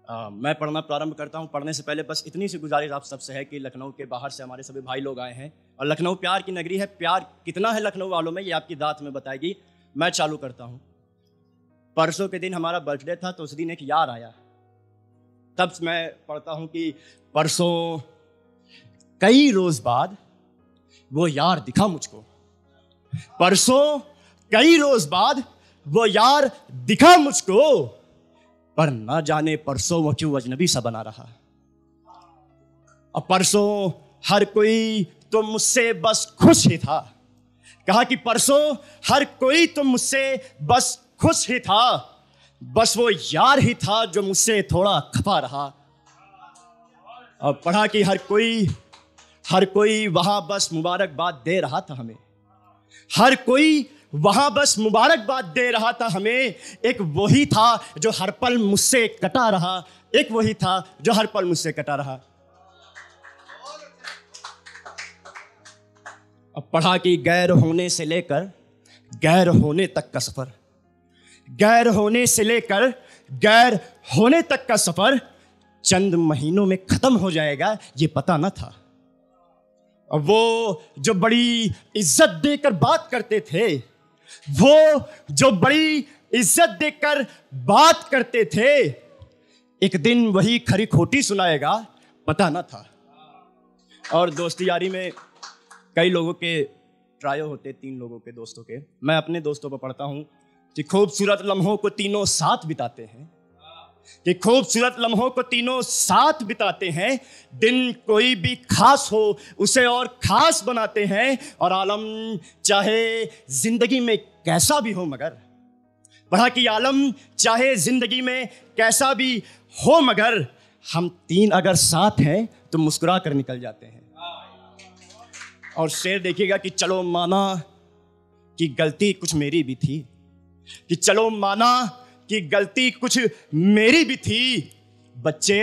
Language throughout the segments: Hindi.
मैं पढ़ना प्रारंभ करता हूँ। पढ़ने से पहले बस इतनी सी गुजारिश आप सबसे है कि लखनऊ के बाहर से हमारे सभी भाई लोग आए हैं और लखनऊ प्यार की नगरी है। प्यार कितना है लखनऊ वालों में, ये आपकी दात में बताएगी। मैं चालू करता हूँ। परसों के दिन हमारा बर्थडे था, तो उस दिन एक यार आया। तब मैं पढ़ता हूँ कि परसों कई रोज बाद वो यार दिखा मुझको। परसों कई रोज बाद वो यार दिखा मुझको, पर ना जाने परसों वो क्यों अजनबी सा बना रहा। अब परसों हर कोई तो मुझसे बस खुश ही था। कहा कि परसों हर कोई तो मुझसे बस खुश ही था, बस वो यार ही था जो मुझसे थोड़ा खफा रहा। अब पढ़ा कि हर कोई वहां बस मुबारकबाद दे रहा था हमें। हर कोई वहां बस मुबारकबाद दे रहा था हमें। एक वही था जो हर पल मुझसे कटा रहा। एक वही था जो हर पल मुझसे कटा रहा। अब पढ़ा कि गैर होने से लेकर गैर होने तक का सफर, गैर होने से लेकर गैर होने तक का सफर चंद महीनों में खत्म हो जाएगा, ये पता न था। अब वो जो बड़ी इज्जत देकर बात करते थे, वो जो बड़ी इज्जत देकर बात करते थे, एक दिन वही खरी खोटी सुनाएगा, पता न था। और दोस्ती यारी में कई लोगों के ट्रायो होते, 3 लोगों के दोस्तों के। मैं अपने दोस्तों पर पढ़ता हूँ कि खूबसूरत लम्हों को तीनों साथ बिताते हैं, कि खूबसूरत लम्हों को तीनों साथ बिताते हैं। दिन कोई भी खास हो उसे और खास बनाते हैं, और आलम चाहे जिंदगी में कैसा भी हो मगर, पढ़ा कि आलम चाहे जिंदगी में कैसा भी हो मगर, हम 3 अगर साथ हैं तो मुस्कुरा कर निकल जाते हैं। और शेर देखिएगा कि चलो माना कि गलती कुछ मेरी भी थी, कि चलो माना कि गलती कुछ मेरी भी थी, बच्चे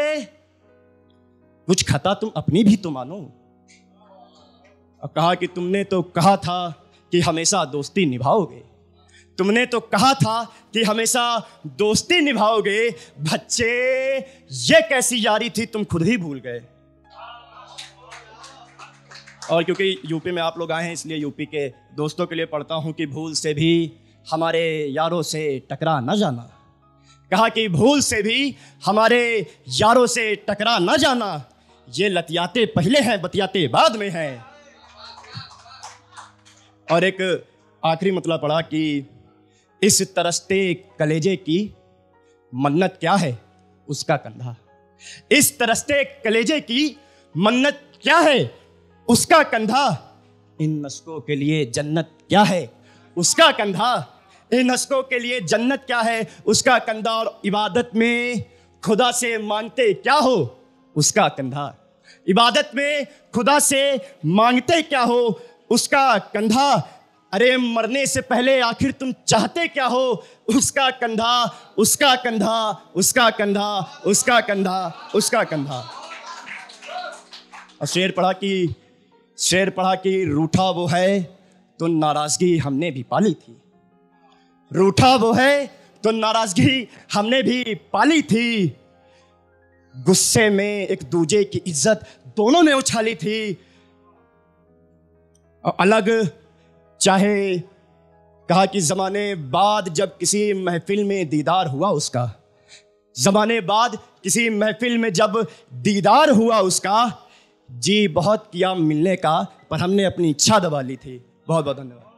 कुछ खता तुम अपनी भी तो मानो। और कहा कि तुमने तो कहा था कि हमेशा दोस्ती निभाओगे, तुमने तो कहा था कि हमेशा दोस्ती निभाओगे, बच्चे ये कैसी यारी थी तुम खुद ही भूल गए। और क्योंकि यूपी में आप लोग आए हैं, इसलिए यूपी के दोस्तों के लिए पढ़ता हूं कि भूल से भी हमारे यारों से टकरा न जाना। कहा कि भूल से भी हमारे यारों से टकरा न जाना, ये लतियाते पहले हैं बतियाते बाद में हैं। और एक आखिरी मतलब पढ़ा कि इस तरसते कलेजे की मन्नत क्या है उसका कंधा। इस तरसते कलेजे की मन्नत क्या है उसका कंधा, इन नस्कों के लिए जन्नत क्या है उसका कंधा। इन नस्कों के लिए जन्नत क्या है उसका कंधा, और इबादत में खुदा से मांगते क्या हो उसका कंधा। इबादत में खुदा से मांगते क्या हो उसका कंधा। अरे मरने से पहले आखिर तुम चाहते क्या हो उसका कंधा, उसका कंधा, उसका कंधा, उसका कंधा, उसका कंधा। और शेर पढ़ा कि रूठा वो है तो नाराजगी हमने भी पाली थी। रूठा वो है तो नाराजगी हमने भी पाली थी। गुस्से में एक दूजे की इज्जत दोनों ने उछाली थी। और अलग चाहे कहा कि जमाने बाद जब किसी महफिल में दीदार हुआ उसका, जमाने बाद किसी महफिल में जब दीदार हुआ उसका, जी बहुत किया मिलने का पर हमने अपनी इच्छा दबा ली थी। बहुत बहुत धन्यवाद।